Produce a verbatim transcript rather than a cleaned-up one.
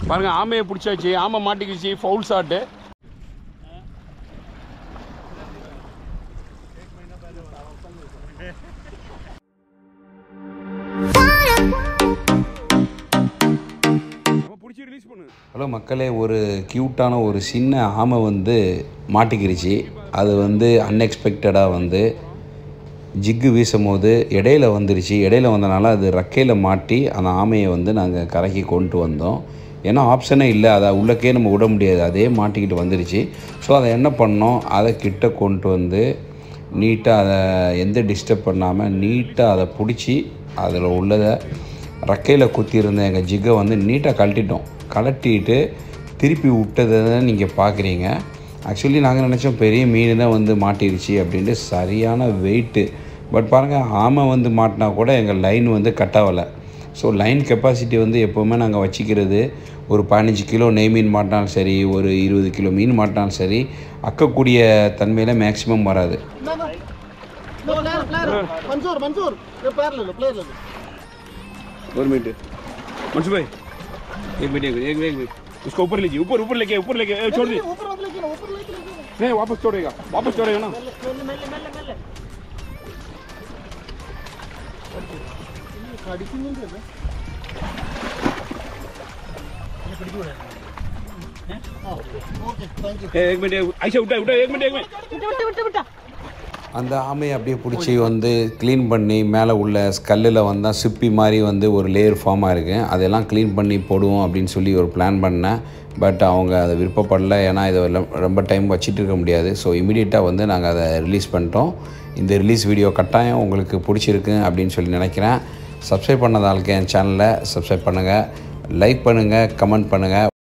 பாருங்கள் ஆமையை பிடிச்சாச்சு. ஆமை மாட்டிக்கிச்சு. Foul shot. ஹலோ மக்களே, ஒரு க்யூட்டான ஒரு சின்ன ஆமை வந்து மாட்டிக்கிருச்சு. அது வந்து அன்எக்ஸ்பெக்டடாக வந்து ஜிக்கு வீசும் போது இடையில வந்துருச்சு. இடையில வந்தனால அது ரெக்கையில் மாட்டி அந்த ஆமையை வந்து நாங்கள் கரைக்கி கொண்டு வந்தோம். ஏன்னா ஆப்ஷனே இல்லை, அதை உள்ளக்கே நம்ம விட முடியாது, அதே மாட்டிக்கிட்டு வந்துருச்சு. ஸோ அதை என்ன பண்ணோம், அதை கிட்ட கொண்டு வந்து நீட்டாக அதை எந்த டிஸ்டர்ப் பண்ணாமல் நீட்டாக அதை பிடிச்சி அதில் உள்ளதை ரெக்கையில் குத்தியிருந்த எங்கள் ஜிக்கை வந்து நீட்டாக கழட்டிட்டோம். கலட்டிட்டு திருப்பி விட்டதை தான் நீங்கள் பார்க்குறீங்க. ஆக்சுவலி நாங்கள் நினச்சோம் பெரிய மீன் தான் வந்து மாட்டிருச்சு அப்படின்ட்டு, சரியான வெயிட்டு. பட் பாருங்கள், ஆமை வந்து மாட்டினா கூட எங்கள் லைன் வந்து கட் ஆகலை. ஸோ லைன் கெப்பாசிட்டி வந்து எப்போவுமே நாங்கள் வச்சுக்கிறது ஒரு பதினஞ்சு கிலோ நெய் மீன் மாட்டினாலும் சரி, ஒரு இருபது கிலோ மீன் மாட்டினாலும் சரி, அக்கக்கூடிய தன்மையில் மேக்ஸிமம் வராது. ஒரு मिनट मंशू भाई, एक मिनट एक मिनट एक मिनट उसको ऊपर लीजिए. ऊपर ऊपर लेके ऊपर लेके छोड़ दीजिए. ऊपर मत लेके ऊपर लेके नहीं, वापस छोड़ेगा वापस छोड़ेगा ना. गाड़ी की मिल रही है. ये खड़ी क्यों है? हैं? Okay thank you. एक मिनट ऐसे उठा उठा एक मिनट एक मिनट उठा उठा उठा. அந்த ஆமையை அப்படியே பிடிச்சி வந்து க்ளீன் பண்ணி மேலே உள்ள ஸ்கல்லில் வந்தால் சிப்பி மாதிரி வந்து ஒரு லேயர் ஃபார்ம் ஆகிருக்கு. அதெல்லாம் க்ளீன் பண்ணி போடுவோம் அப்படின்னு சொல்லி ஒரு பிளான் பண்ணேன். பட் அவங்க அதை விருப்பப்படல. ஏன்னா இதை ரொம்ப டைம் வச்சுட்டு இருக்க முடியாது. ஸோ இமீடியட்டாக வந்து நாங்கள் அதை ரிலீஸ் பண்ணிட்டோம். இந்த ரிலீஸ் வீடியோ கட்டாயம் உங்களுக்கு பிடிச்சிருக்கு அப்படின்னு சொல்லி நினைக்கிறேன். சப்ஸ்கிரைப் பண்ணதாளுக்கு என் சேனலை சப்ஸ்கிரைப் பண்ணுங்கள், லைக் பண்ணுங்கள், கமெண்ட் பண்ணுங்கள்.